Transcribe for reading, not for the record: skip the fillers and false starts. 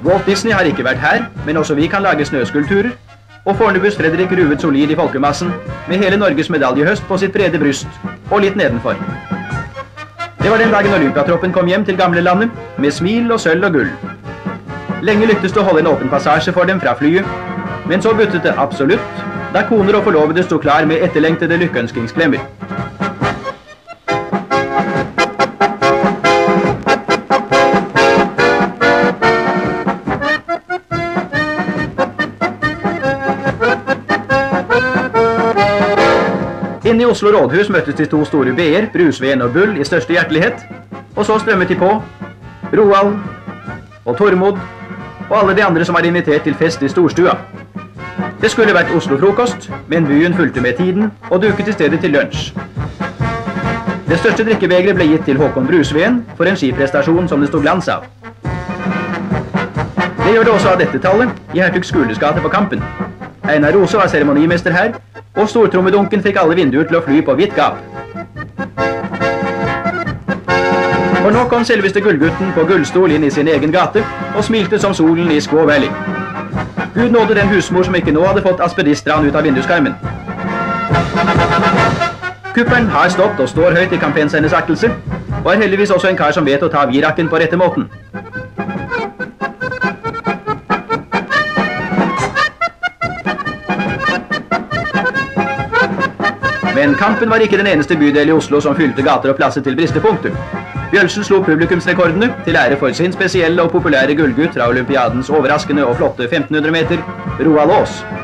Walt Disney har ikke vært her, men også vi kan lage snøskulpturer, og Fornebus Fredrik ruvet solid i folkemassen med hele Norges medaljehøst på sitt brede bryst og litt nedenfor. Det var den dagen Olympiatroppen kom hjem til gamlelandet med smil og sølv og gull. Lenge lyktes det å holde en åpen passasje for dem fra flyet, men så buttet det absolutt da koner og forlovede sto klar med etterlengtede lykkeønskingsklemmer. Inne i Oslo rådhus møttes de to store B-er, Brusveen og Bull, i største hjertelighet, og så strømmet de på, Roald og Tormod og alle de andre som var invitert til fest i storstua. Det skulle vært Oslo-frokost, men byen fulgte med tiden og duket i stedet til lunsj. Det største drikkebegeret ble gitt til Håkon Brusveen for en skiprestasjon som det stod glans av. Det gjør det også av dette tallet i Hertug Skules gate på Kampen. Einar Rose var seremonimester her, og stortrommedunken fikk alle vinduer til å fly på hvitt gap. For nå kom selveste gullgutten på gullstol inn i sin egen gate og smilte som solen i Squaw Valley. Gud nådde den husmor som ikke nå hadde fått aspedistran ut av vinduskarmen. Kupperen har stått og står høyt i kampensenes aktelse, og er heldigvis også en kar som vet å ta virakken på rette måten. Men Kampen var ikke den eneste bydel i Oslo som fylte gater og plasser til bristepunkter. Bjølsen slo publikumsrekordene til ære for sin spesielle og populære gullgutt fra olympiadens overraskende og flotte 1500 meter, Roald Aas.